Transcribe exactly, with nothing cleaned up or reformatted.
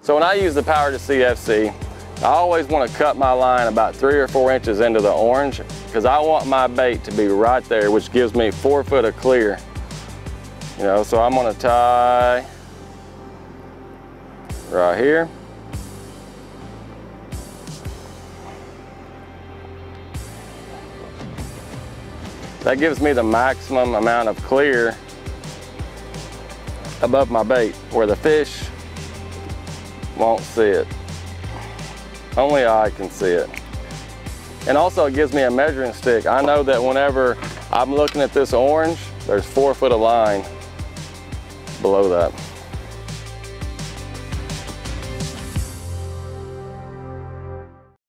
So when I use the Power to C F C, I always want to cut my line about three or four inches into the orange because I want my bait to be right there, which gives me four foot of clear. You know, so I'm going to tie right here. That gives me the maximum amount of clear above my bait where the fish won't see it. Only I can see it. And also it gives me a measuring stick. I know that whenever I'm looking at this orange, there's four foot of line below that.